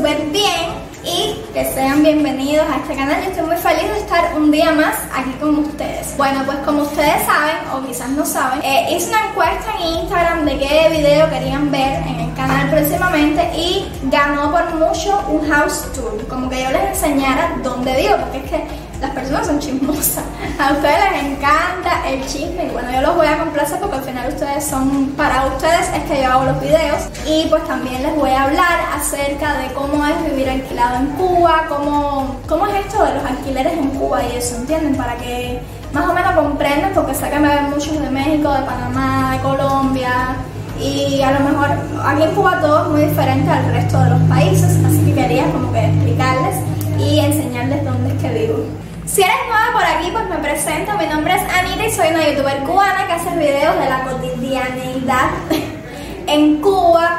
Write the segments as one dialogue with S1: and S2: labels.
S1: súper bien y que sean bienvenidos a este canal. Yo estoy muy feliz de estar un día más aquí con ustedes. Bueno, pues como ustedes saben, o quizás no saben, hice una encuesta en Instagram de qué video querían ver en el canal próximamente y ganó por mucho un house tour, como que yo les enseñara dónde vivo, porque es que las personas son chismosas, a ustedes les encanta el chisme y bueno, yo los voy a complacer porque al final para ustedes es que yo hago los videos y pues también les voy a hablar acerca de cómo es vivir alquilado en Cuba, cómo es esto de los alquileres en Cuba y eso, ¿entienden? Para que más o menos comprendan, porque sé que me ven muchos de México, de Panamá, de Colombia y a lo mejor aquí en Cuba todo es muy diferente al resto de los países, así que quería como que explicarles y enseñarles dónde es que vivo. Si eres nueva por aquí, pues me presento. Mi nombre es Anita y soy una youtuber cubana que hace videos de la cotidianeidad en Cuba,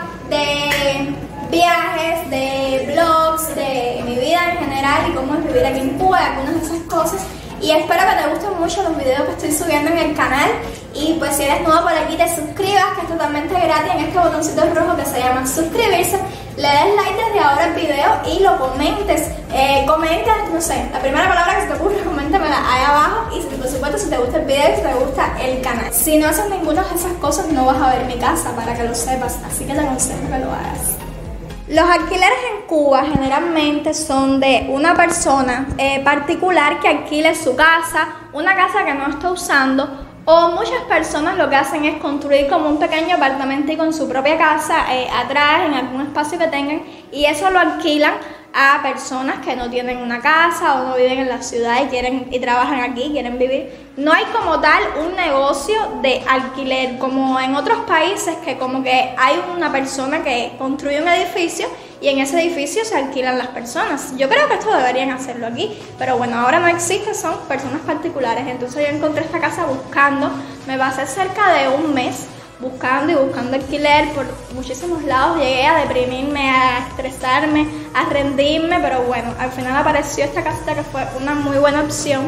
S1: de viajes, de vlogs, de mi vida en general y cómo es vivir aquí en Cuba, y algunas de esas cosas. Y espero que te gusten mucho los videos que estoy subiendo en el canal. Y pues si eres nuevo por aquí, te suscribas, que es totalmente gratis en este botoncito rojo que se llama suscribirse. Le des like desde ahora al video y lo comentes. Comenta, no sé, la primera palabra que se te ocurra, coméntamela ahí abajo. Y por supuesto si te gusta el video y si te gusta el canal. Si no haces ninguna de esas cosas, no vas a ver mi casa, para que lo sepas. Así que te aconsejo que lo hagas. Los alquileres en Cuba generalmente son de una persona particular que alquile su casa, una casa que no está usando, o muchas personas lo que hacen es construir como un pequeño apartamento con su propia casa atrás, en algún espacio que tengan, y eso lo alquilan a personas que no tienen una casa o no viven en la ciudad y trabajan aquí, quieren vivir. No hay como tal un negocio de alquiler como en otros países, que como que hay una persona que construye un edificio y en ese edificio se alquilan las personas. Yo creo que esto deberían hacerlo aquí, pero bueno, ahora no existe, son personas particulares. Entonces yo encontré esta casa buscando, me pasé cerca de un mes buscando y buscando alquiler por muchísimos lados. Llegué a deprimirme, a estresarme, a rendirme, pero bueno, al final apareció esta casita que fue una muy buena opción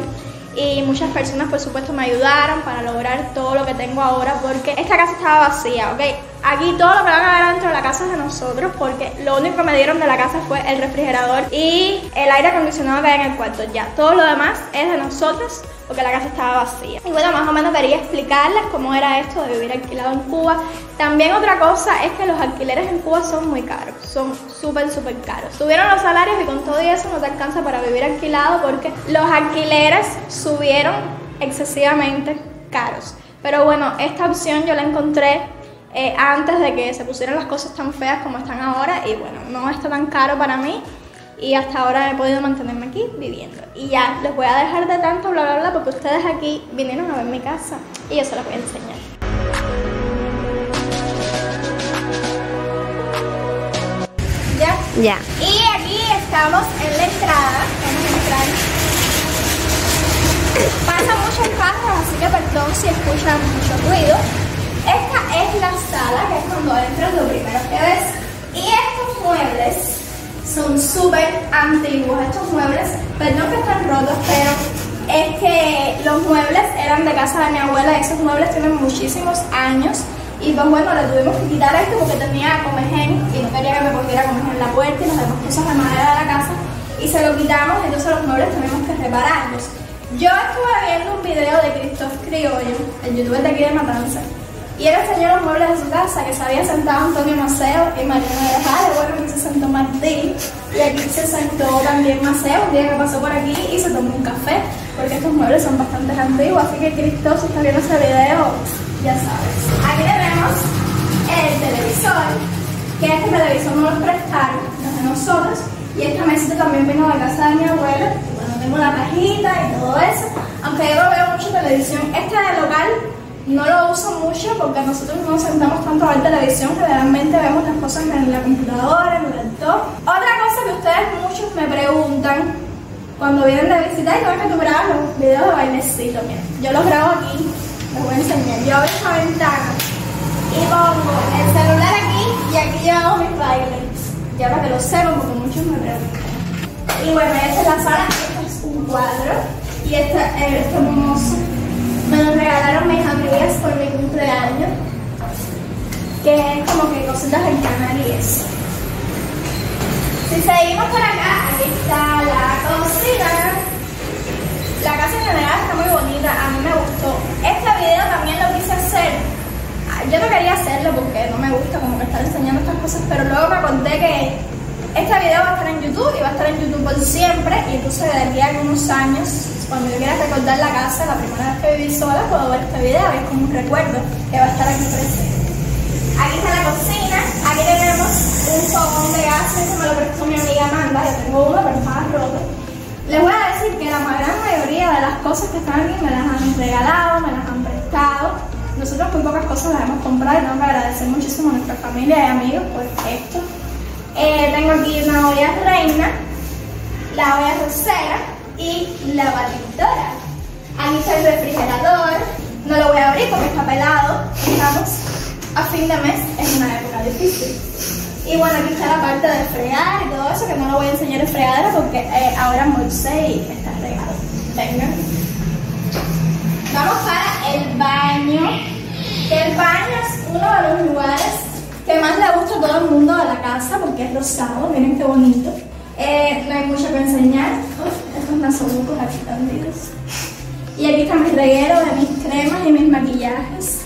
S1: y muchas personas por supuesto me ayudaron para lograr todo lo que tengo ahora, porque esta casa estaba vacía, ¿ok? Aquí todo lo que van a ver dentro de la casa es de nosotros, porque lo único que me dieron de la casa fue el refrigerador y el aire acondicionado que hay en el cuarto. Ya, todo lo demás es de nosotros, porque la casa estaba vacía. Y bueno, más o menos quería explicarles cómo era esto de vivir alquilado en Cuba. También otra cosa es que los alquileres en Cuba son muy caros, son súper caros. Subieron los salarios y con todo eso no te alcanza para vivir alquilado, porque los alquileres subieron excesivamente caros. Pero bueno, esta opción yo la encontré antes de que se pusieran las cosas tan feas como están ahora y bueno, no está tan caro para mí y hasta ahora he podido mantenerme aquí viviendo. Y ya, les voy a dejar de tanto bla bla bla porque ustedes aquí vinieron a ver mi casa y yo se las voy a enseñar. ¿Ya? Y aquí estamos en la entrada, vamos a entrar. Pasan muchos carros, así que perdón si escuchan mucho ruido. Esta es la sala, que es cuando entras lo primero que ves. Y estos muebles son súper antiguos. Estos muebles, perdón que están rotos, pero es que los muebles eran de casa de mi abuela. Esos muebles tienen muchísimos años. Y pues bueno, le tuvimos que quitar esto porque tenía comején y no quería que me cogiera comején en la puerta y las demás cosas de madera de la casa. Y se lo quitamos, entonces los muebles tenemos que repararlos. Yo estuve viendo un video de Christoph Criollo, el youtuber de aquí de Matanzas, y él enseñó los muebles de su casa, que se había sentado Antonio Maceo y Mariano de Jale. Bueno, aquí se sentó Martín y aquí se sentó también Maceo, un día que pasó por aquí y se tomó un café, porque estos muebles son bastante antiguos, así que Christoph, si está viendo ese video, ya sabes. Aquí tenemos el televisor, que este televisor nos lo prestaron desde nosotros, y esta mesita también vino de casa de mi abuela. Y bueno, tengo la cajita y todo eso, aunque yo no veo mucho televisión. Este de local no lo uso mucho porque nosotros no nos sentamos tanto a ver televisión, generalmente vemos las cosas en la computadora, en el laptop. Otra cosa que ustedes muchos me preguntan cuando vienen de visita es que tú grabas los videos de bailecito. Mira, yo los grabo aquí, les voy a enseñar. Yo abro esta ventana y pongo el celular aquí y aquí yo hago mis bailes. Ya para que lo sepan porque muchos me preguntan. Y bueno, esta es la sala, este es un cuadro y este hermoso. Me lo regalaron mis amigas por mi cumpleaños, que es como que cositas del canal y eso. ¿Sí Seguimos por acá, aquí está la cocina. La casa en general está muy bonita, a mí me gustó. Este video también lo quise hacer. Yo no quería hacerlo porque no me gusta como que estar enseñando estas cosas, pero luego me acordé que este video va a estar en YouTube y va a estar en YouTube por siempre. Y entonces de aquí a algunos años, cuando yo quiera recordar la casa, la primera vez que viví sola, puedo ver este video y es como un recuerdo que va a estar aquí presente. Aquí está la cocina, aquí tenemos un fogón de gas, ese me lo prestó mi amiga Amanda, yo tengo uno pero estaba roto. Les voy a decir que la gran mayoría de las cosas que están aquí me las han regalado, me las han prestado. Nosotros muy pocas cosas las hemos comprado y tengo que agradecer muchísimo a nuestra familia y amigos por esto. Tengo aquí una olla reina, la olla rosera y la batidora. Aquí está el refrigerador, no lo voy a abrir porque está pelado, estamos a fin de mes, es una época difícil. Y bueno, aquí está la parte de fregar y todo eso, que no lo voy a enseñar el fregadero porque ahora almorcé y está regado. Venga. Vamos para el baño. El baño es uno de los lugares que más le gusta a todo el mundo de la casa porque es rosado, miren qué bonito. No hay mucho que enseñar. Estos nasobucos aquí escondidos. Y aquí está mi reguero de mis cremas y mis maquillajes.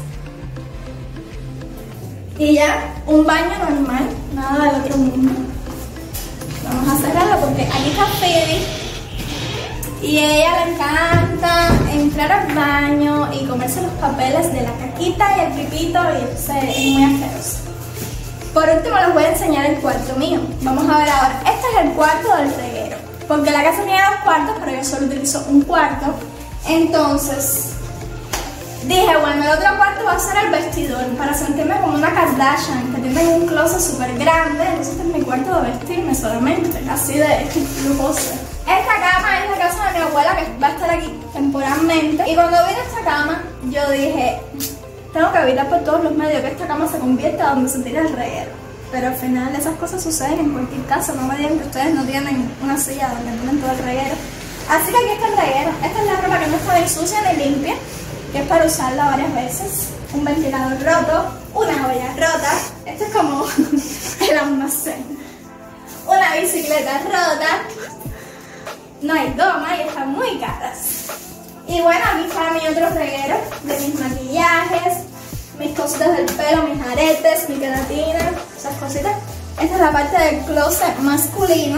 S1: Y ya, un baño normal, nada del otro mundo. Vamos a cerrarlo porque aquí está Phoebe. Y a ella le encanta entrar al baño y comerse los papeles de la caquita y el pipito y es muy asqueroso. Por último les voy a enseñar el cuarto mío. Vamos a ver ahora. Este es el cuarto del reguero. Porque la casa tiene 2 cuartos, pero yo solo utilizo un cuarto. Entonces dije, bueno, el otro cuarto va a ser el vestidor para sentirme como una Kardashian, que tiene un closet súper grande. Entonces este es mi cuarto de vestirme solamente, así de lujosa. Esta cama es la casa de mi abuela que va a estar aquí temporalmente. Y cuando vine a esta cama, yo dije, tengo que evitar por todos los medios que esta cama se convierta donde se tira el reguero. Pero al final esas cosas suceden en cualquier casa, no me digan que ustedes no tienen una silla donde ponen todo el reguero. Así que aquí está el reguero. Esta es la ropa que no está ni sucia ni limpia, que es para usarla varias veces. Un ventilador roto, una olla rota. Esto es como el almacén. Una bicicleta rota. No hay goma y están muy caras. Y bueno, aquí está mi otro reguero de mis maquillajes, mis cositas del pelo, mis aretes, mi queratina, esas cositas. Esta es la parte del closet masculino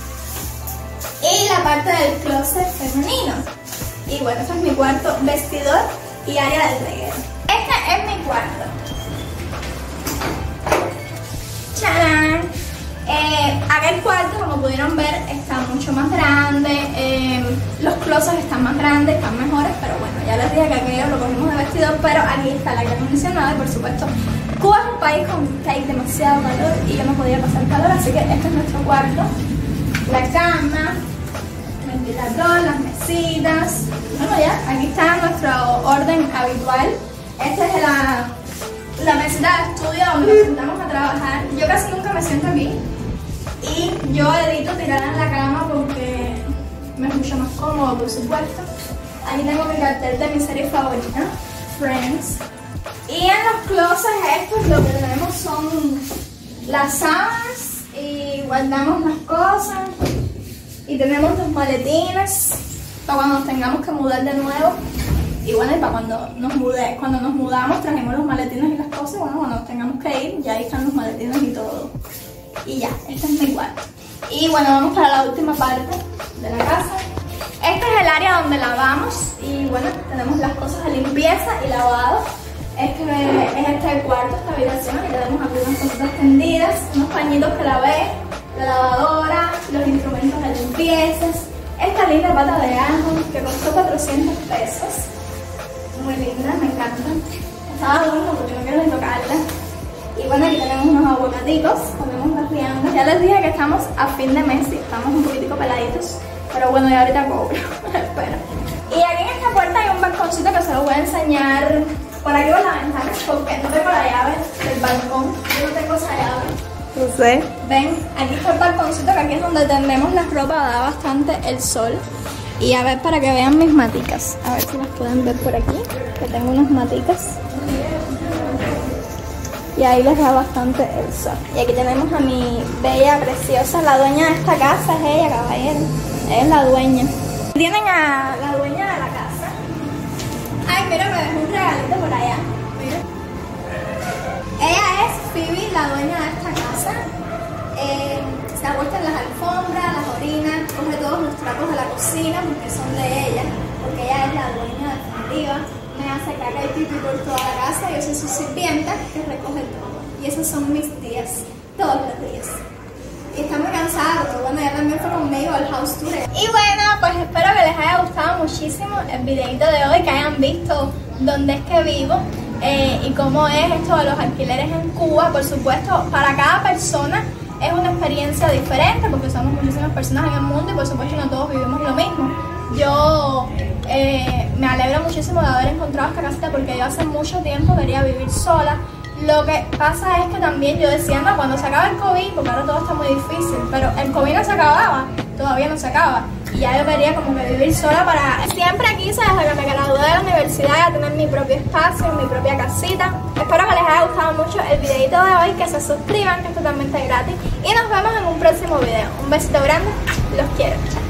S1: y la parte del closet femenino. Y bueno, este es mi cuarto vestidor y área del reguero. Este es mi cuarto. ¡Charán! Aquel cuarto, como pudieron ver, está mucho más grande. Los closets están más grandes, están mejores, pero bueno, ya les dije que aquello lo cogimos de vestidor, pero aquí está el aire acondicionado y por supuesto Cuba es un país con que hay demasiado calor y yo no podía pasar calor, así que este es nuestro cuarto. La cama, el ventilador, las mesitas. Bueno, ya, aquí está nuestro orden habitual. Esta es la mesita de estudio donde nos sentamos a trabajar. Yo casi nunca me siento aquí y yo evito tirarla en la cama porque me es mucho más cómodo, por supuesto. Aquí tengo mi cartel de mi serie favorita, Friends. Y en los closets estos lo que tenemos son las sábanas y guardamos las cosas. Y tenemos los maletines para cuando nos tengamos que mudar de nuevo. Y bueno, y para cuando nos mudamos trajimos los maletines y las cosas. Y bueno, cuando nos tengamos que ir, ya ahí están los maletines y todo. Y ya, este es mi cuarto. Y bueno, vamos para la última parte de la casa. Este es el área donde lavamos. Y bueno, tenemos las cosas de limpieza y lavado. Este es el cuarto, esta habitación. Y tenemos aquí unas cositas tendidas, unos pañitos que lavé, la lavadora, los instrumentos de limpieza. Esta linda pata de ajo que costó 400 pesos. Muy linda, me encanta. Estaba bueno porque no quiero ni tocarla. Y bueno, aquí tenemos unos aguacatitos, ponemos las viandas. Ya les dije que estamos a fin de mes y estamos un poquitico peladitos. Pero bueno, ya ahorita cobro. Espera. Y aquí en esta puerta hay un balconcito que se lo voy a enseñar por aquí por la ventana porque no tengo la llave del balcón. Yo no tengo esa llave.
S2: No sé.
S1: Ven, aquí está el balconcito que aquí es donde tendemos la ropa, da bastante el sol. Y a ver, para que vean mis maticas. A ver si las pueden ver por aquí, que tengo unas maticas. y ahí les da bastante el sol. Y aquí tenemos a mi bella, preciosa, la dueña de esta casa es ella, caballero. Ella es la dueña. Tienen a la dueña de la casa. Ay, mira, me dejó un regalito por allá. Mira. Ella es Phoebe, la dueña de esta casa. Se acuesta en las alfombras, las orinas, coge todos los trapos de la cocina porque son de ella, porque ella es la dueña definitiva. Me hace caca y pipí por toda la casa. Yo soy su sirvienta que recoge todo. Y esos son mis días, todos los días. Y está muy cansada porque bueno, ella también fue conmigo al house tour. Y bueno, pues espero que les haya gustado muchísimo el videito de hoy, que hayan visto dónde es que vivo y cómo es esto de los alquileres en Cuba. Por supuesto, para cada persona es una experiencia diferente porque somos muchísimas personas en el mundo y por supuesto no todos vivimos lo mismo. Yo me alegro muchísimo de haber encontrado esta casita porque yo hace mucho tiempo quería vivir sola. Lo que pasa es que también yo decía, no, cuando se acabe el COVID, porque ahora todo está muy difícil, pero el COVID no se acababa, todavía no se acaba. Y ya yo quería como que vivir sola para... Siempre quise, desde que me gradué de la universidad, tener mi propio espacio, mi propia casita. Espero que les haya gustado mucho el videito de hoy, que se suscriban, que es totalmente gratis. Y nos vemos en un próximo video. Un besito grande, los quiero.